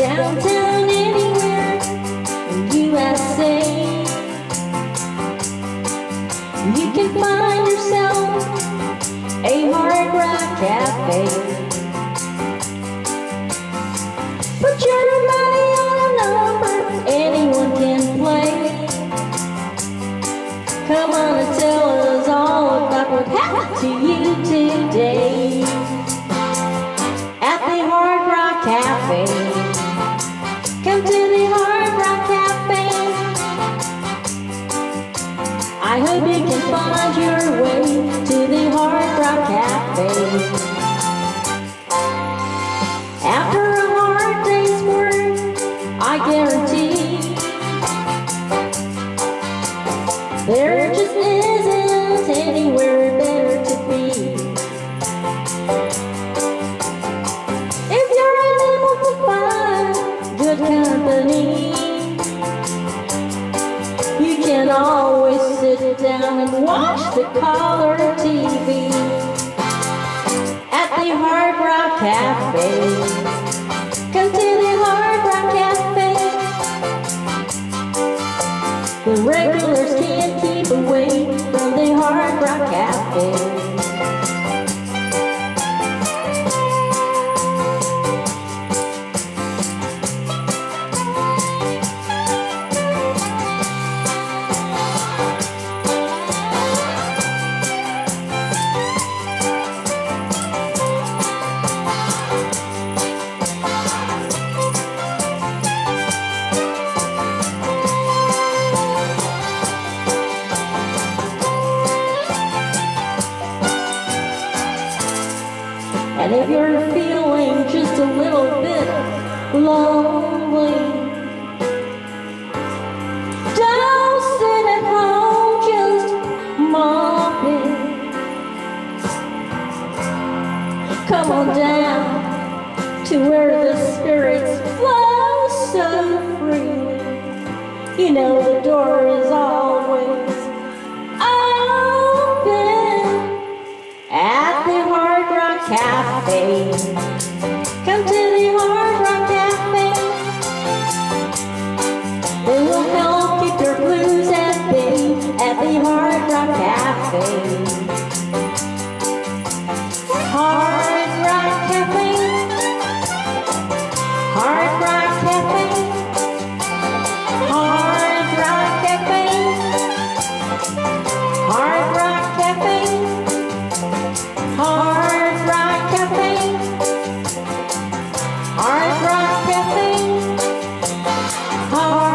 downtown, anywhere in USA. You can find yourself a hard rock cafe. Put your money on a number anyone can play. Come on and tell us all about what happened to you today at the Hard Rock Cafe. Come to the Hard Rock Cafe. I hope you can find your way to the Hard Rock Cafe. After a hard day's work, I guarantee there just isn't anywhere better to be. If you're unable to find good company, you can always sit down and watch the color TV at the Hard Rock Cafe. Come to the Hard Rock Cafe. The regulars can't keep away from the Hard Rock Cafe. And if you're feeling just a little bit lonely, don't sit at home just mopping. Come on down to where the spirits flow so freely. You know the door is always Cafe. Come to the Hard Rock Cafe. They will help keep your blues at bay at the Hard Rock Cafe. Hard Rock Cafe. Hard Rock Cafe. Hard Rock Cafe. Hard Rock Cafe. Hard Rock Cafe. Hard Rock Cafe. Hard